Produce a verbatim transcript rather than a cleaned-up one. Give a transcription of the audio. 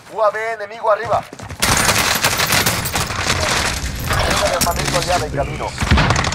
U A V enemigo arriba. Hay un armamento aliado en camino.